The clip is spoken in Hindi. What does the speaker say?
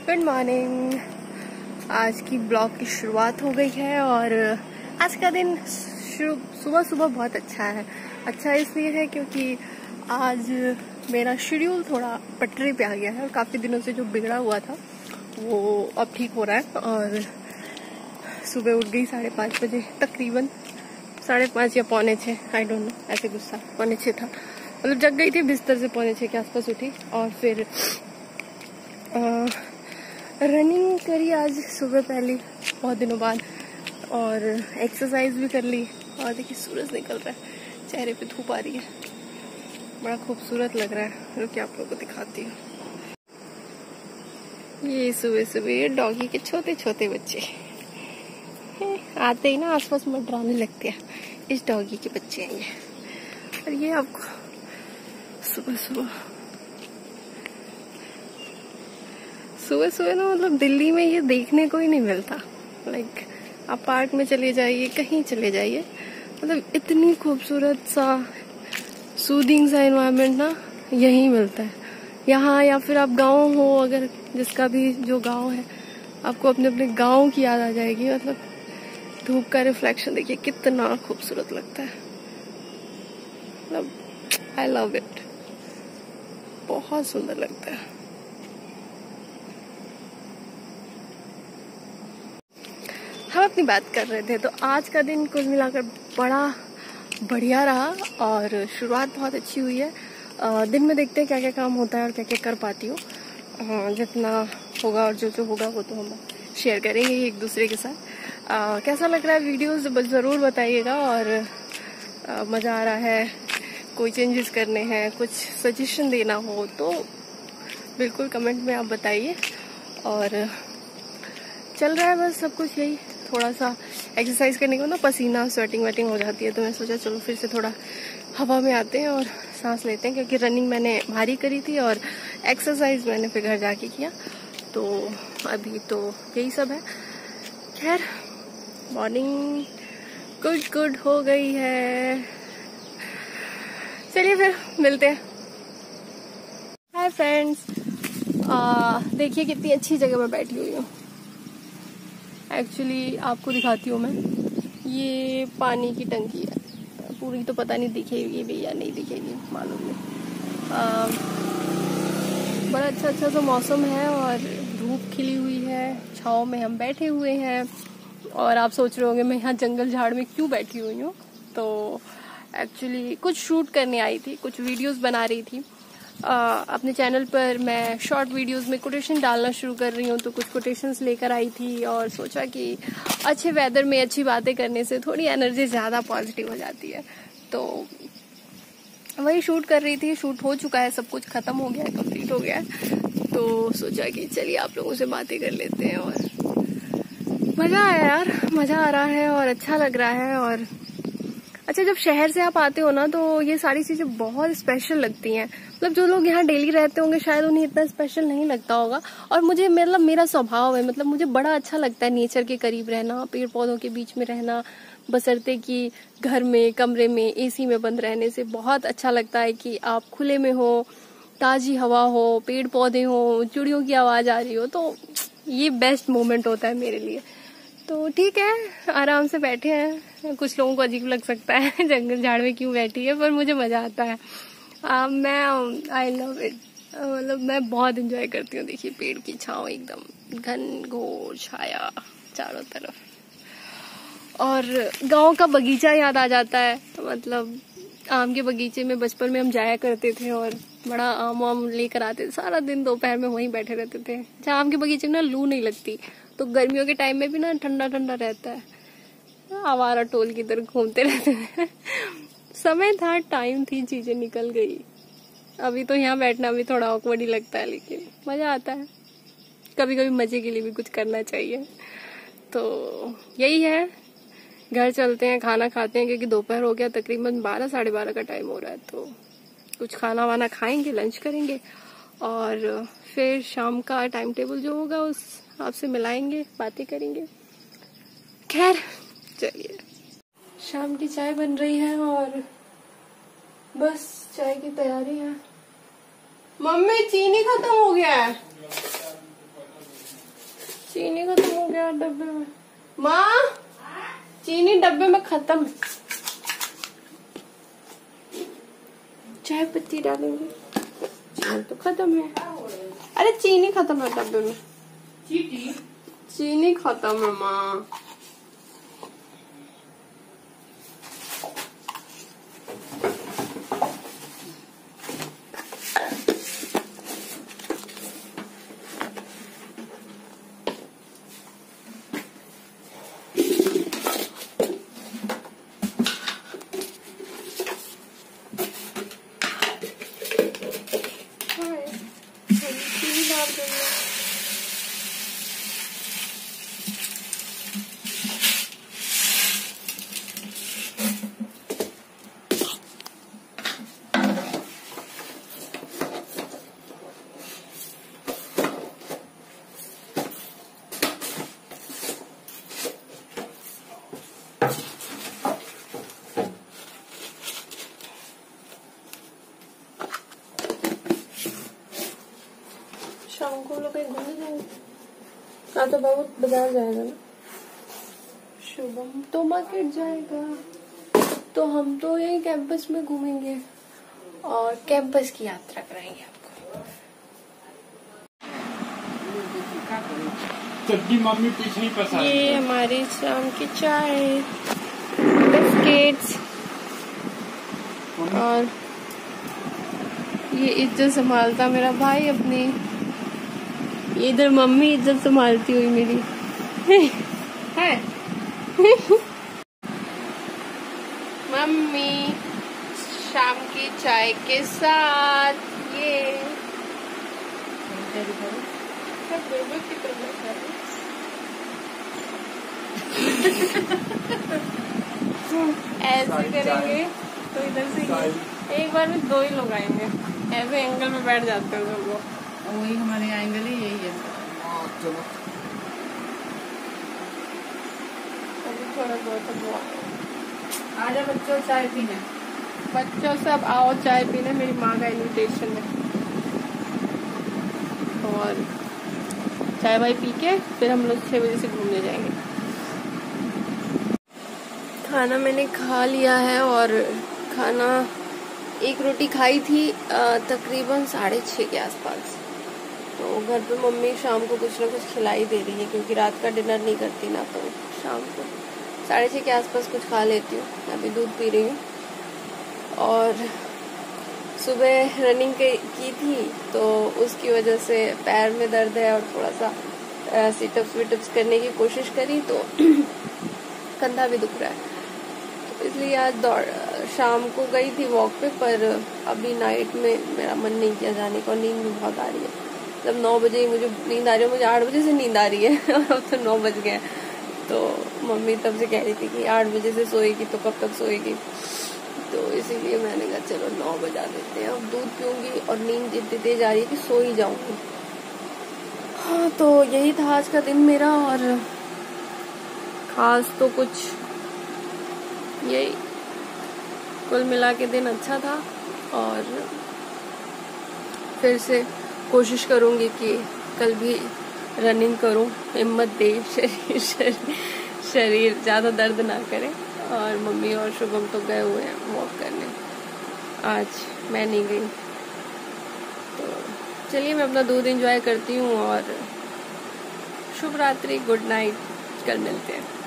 Good morning. आज की ब्लॉग की शुरुआत हो गई है और आज का दिन सुबह सुबह बहुत अच्छा है। अच्छा इसलिए है क्योंकि आज मेरा शेड्यूल थोड़ा पटरी पे आ गया है और काफ़ी दिनों से जो बिगड़ा हुआ था वो अब ठीक हो रहा है। और सुबह उठ गई 5:30 बजे, तकरीबन 5:30 या 5:45, आई डोंट नो, ऐसे गुस्सा 5:45 था, मतलब जग गई थी बिस्तर से 5:45 के आसपास उठी और फिर रनिंग करी आज सुबह पहली बहुत दिनों बाद और एक्सरसाइज भी कर ली। और देखिए सूरज निकल रहा है, चेहरे पे धूप आ रही है, बड़ा खूबसूरत लग रहा है। रुकिए आप लोगों को दिखाती हूँ। ये सुबह सुबह डॉगी के छोटे छोटे बच्चे आते ही ना आसपास मंडराने लगते हैं। इस डॉगी के बच्चे हैं ये। और ये आपको सुबह सुबह ना मतलब दिल्ली में ये देखने को ही नहीं मिलता। लाइक आप पार्क में चले जाइए, कहीं चले जाइए, मतलब इतनी खूबसूरत सा सूदिंग सा एनवायरनमेंट ना यहीं मिलता है यहाँ। या फिर आप गाँव हो, अगर जिसका भी जो गाँव है, आपको अपने अपने गाँव की याद आ जाएगी। मतलब धूप का रिफ्लेक्शन देखिए कितना खूबसूरत लगता है। मतलब आई लव इट, बहुत सुंदर लगता है। हम अपनी बात कर रहे थे तो आज का दिन कुल मिलाकर बड़ा बढ़िया रहा और शुरुआत बहुत अच्छी हुई है। दिन में देखते हैं क्या क्या काम होता है और क्या क्या कर पाती हूँ। जितना होगा और जो जो होगा वो तो हम शेयर करेंगे एक दूसरे के साथ। कैसा लग रहा है वीडियोस ज़रूर बताइएगा। और मज़ा आ रहा है, कोई चेंजेस करने हैं, कुछ सजेशन देना हो तो बिल्कुल कमेंट में आप बताइए। और चल रहा है बस सब कुछ यही। थोड़ा सा एक्सरसाइज करने के बाद ना पसीना स्वेटिंग वेटिंग हो जाती है, तो मैं सोचा चलो फिर से थोड़ा हवा में आते हैं और सांस लेते हैं, क्योंकि रनिंग मैंने भारी करी थी और एक्सरसाइज मैंने फिर घर जाके किया। तो अभी तो यही सब है। खैर मॉर्निंग गुड हो गई है। चलिए फिर मिलते हैं। हाय फ्रेंड्स, देखिए कितनी अच्छी जगह पर बैठी हुई हूँ। एक्चुअली आपको दिखाती हूँ मैं, ये पानी की टंकी है। पूरी तो पता नहीं दिखेगी भी या नहीं दिखेगी, मालूम नहीं। बड़ा अच्छा सा मौसम है और धूप खिली हुई है, छाँव में हम बैठे हुए हैं। और आप सोच रहे होंगे मैं यहाँ जंगल झाड़ में क्यों बैठी हुई हूँ। तो एक्चुअली कुछ शूट करने आई थी, कुछ वीडियोस बना रही थी। अपने चैनल पर मैं शॉर्ट वीडियोस में कोटेशन डालना शुरू कर रही हूँ, तो कुछ कोटेशंस लेकर आई थी और सोचा कि अच्छे वेदर में अच्छी बातें करने से थोड़ी एनर्जी ज़्यादा पॉजिटिव हो जाती है। तो वही शूट कर रही थी। शूट हो चुका है, सब कुछ खत्म हो गया है, कंप्लीट हो गया है। तो सोचा कि चलिए आप लोगों से बातें कर लेते हैं। और मज़ा आया यार, मज़ा आ रहा है और अच्छा लग रहा है। और अच्छा, जब शहर से आप आते हो ना तो ये सारी चीजें बहुत स्पेशल लगती हैं। मतलब जो लोग यहाँ डेली रहते होंगे शायद उन्हें इतना स्पेशल नहीं लगता होगा। और मुझे मतलब मेरा स्वभाव है, मतलब मुझे बड़ा अच्छा लगता है नेचर के करीब रहना, पेड़ पौधों के बीच में रहना, बशर्ते कि घर में कमरे में एसी में बंद रहने से बहुत अच्छा लगता है कि आप खुले में हो, ताजी हवा हो, पेड़ पौधे हो, चिड़ियों की आवाज आ रही हो। तो ये बेस्ट मोमेंट होता है मेरे लिए। तो ठीक है, आराम से बैठे हैं। कुछ लोगों को अजीब लग सकता है जंगल झाड़ में क्यों बैठी है, पर मुझे मजा आता है। मैं आई लव इट, मतलब मैं बहुत एंजॉय करती हूँ। देखिए पेड़ की छांव, एकदम घनघोर छाया चारों तरफ। और गांव का बगीचा याद आ जाता है। मतलब आम के बगीचे में बचपन में हम जाया करते थे और बड़ा आम वाम लेकर आते थे। सारा दिन दोपहर में वहीं बैठे रहते थे। अच्छा, आम के बगीचे में ना लू नहीं लगती, तो गर्मियों के टाइम में भी ना ठंडा ठंडा रहता है। आवारा टोल की तरह घूमते रहते थे। समय था, टाइम थी, चीजें निकल गई। अभी तो यहाँ बैठना भी थोड़ा ऑकवर्ड ही लगता है, लेकिन मजा आता है। कभी कभी मजे के लिए भी कुछ करना चाहिए। तो यही है, घर चलते हैं, खाना खाते हैं, क्योंकि दोपहर हो गया, तकरीबन 12 साढ़े 12 का टाइम हो रहा है। तो कुछ खाना वाना खाएंगे, लंच करेंगे और फिर शाम का टाइम टेबल जो होगा उस आपसे मिलाएंगे, बातें करेंगे। खैर चलिए, शाम की चाय बन रही है और बस चाय की तैयारी है। मम्मी चीनी खत्म हो गया है। चीनी खत्म हो गया डब्बे में। माँ, चीनी डब्बे में खत्म। चाय पत्ती डालेंगे। चाय तो खत्म है। अरे चीनी खत्म है डब्बे में। चीनी खत्म है माँ। शाम को लोग कहीं घूमने जाएंगे। हाँ तो बाबू बाजार जाएगा ना। शुभम तो मार्केट जाएगा, तो हम तो यही कैंपस में घूमेंगे और कैंपस की यात्रा कराएंगे आपको। सब्जी मम्मी पीछे ही पसा। ये हमारी शाम की चाय, बिस्किट्स और ये इज्जत संभालता मेरा भाई अपनी। इधर मम्मी इज्जत संभालती हुई मेरी है। मम्मी शाम की चाय के साथ ये ऐसे करेंगे तो इधर से एक बार में 2 ही लोग आएंगे। ऐसे एंगल में बैठ जाते हैं सब लोग। वही हमारे एंगल ही यही है। चलो थोड़ा बहुत आजा बच्चों चाय पीने। बच्चों सब आओ चाय पीने, मेरी माँ का इनविटेशन है। और चाय वाय पी के फिर हम लोग 6 बजे से घूमने जाएंगे। खाना मैंने खा लिया है और खाना 1 रोटी खाई थी तकरीबन 6:30 के आसपास। तो घर पे मम्मी शाम को कुछ ना कुछ खिला ही दे रही है, क्योंकि रात का डिनर नहीं करती ना, तो शाम को 6:30 के आसपास कुछ खा लेती हूँ। अभी दूध पी रही हूँ और सुबह रनिंग की थी तो उसकी वजह से पैर में दर्द है और थोड़ा सा सिटअप्स विटअप्स करने की कोशिश करी तो कंधा भी दुख रहा है। तो इसलिए आज शाम को गई थी वॉक पे, पर अभी नाइट में मेरा मन नहीं किया जाने का। नींद भी बहुत आ रही है, मतलब 9 बजे ही मुझे नींद आ रही है। मुझे 8 बजे से नींद आ रही है और अब तो 9 बज गए। तो मम्मी तब से कह रही थी कि 8 बजे से सोएगी तो कब तक सोएगी, तो इसीलिए मैंने कहा चलो 9 बजा देते हैं। अब दूध पीऊंगी और नींद इतनी तेज आ रही है कि सो ही जाऊंगी। हाँ तो यही था आज का दिन मेरा, और खास तो कुछ यही, कुल मिला के दिन अच्छा था। और फिर से कोशिश करूंगी कि कल भी रनिंग करूं, हिम्मत दे शरीर ज़्यादा दर्द ना करे। और मम्मी और शुभम तो गए हुए हैं वॉक करने, आज मैं नहीं गई। तो चलिए मैं अपना दूध एंजॉय करती हूँ और शुभ रात्रि, गुड नाइट, कल मिलते हैं।